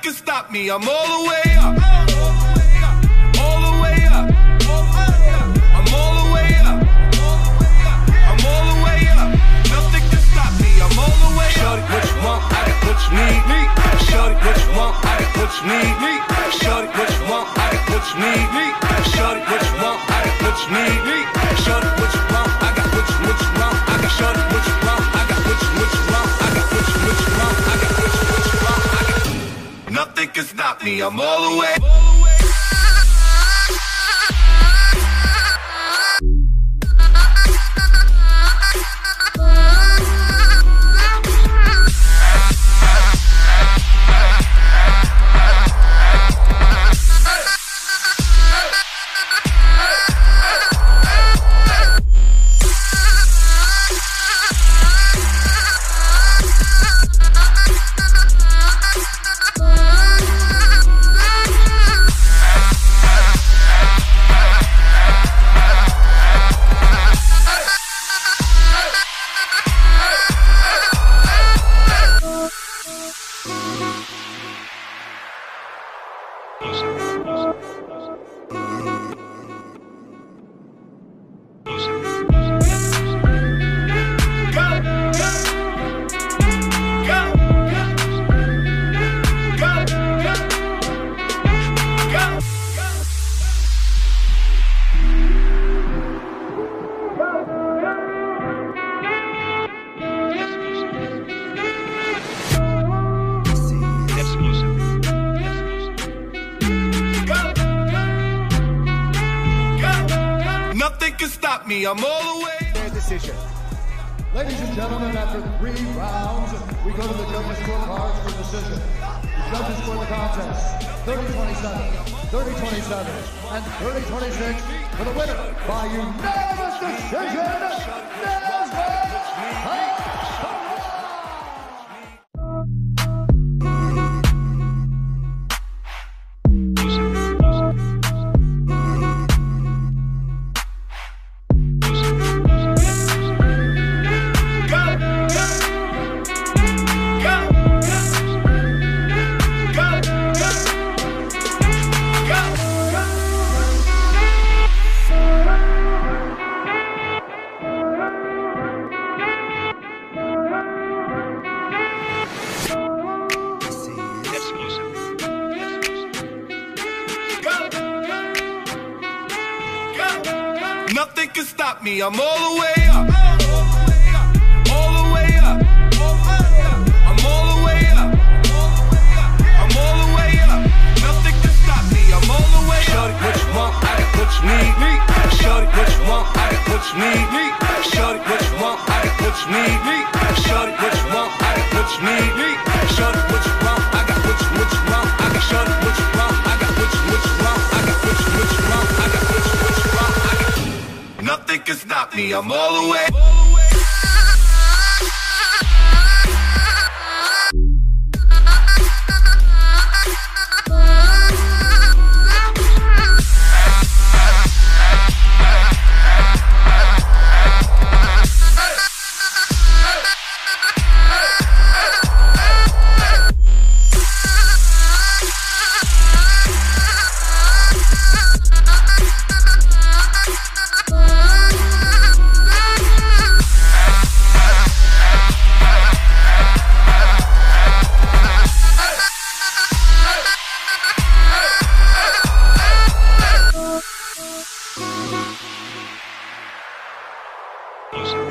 can stop me. I'm all the way up. All the way up. I'm all the way up. I'm all the way up. Nothing can stop me. I'm all the way up. Shorty, what you want? I got what you need. Shorty, what you want? I got what you need. Shorty, what you want? I got what you need. Shorty, what you want? I got what you need. Shorty, what you want? I got what you want. I got shorty, what you want? I got what you want. I got what you want. I got what you want. I got nothing can stop me. I'm all the way. I'm all the way. Their decision. Ladies and gentlemen, after 3 rounds, we go to the judges' scorecards for decision. The judges score the contest 30-27, 30-27, and 30-26 for the winner by unanimous decision, Nasrat Haqparast. Nothing can stop me. I'm all the way up. All the way up. I'm all the way up. I'm all the way up. Nothing can stop me. I'm all the way up. Shorty, what you want? I got what you need. Shorty, what you want? I got what you need. Shorty, what you want? I got what you need. Shorty, what you want? I got what you need. Shorty, what you want? I got what you want. I got shorty, what you want? I got what you want. I got what you want. I got what you want. I got nothing can stop me. I'm all the way. Music.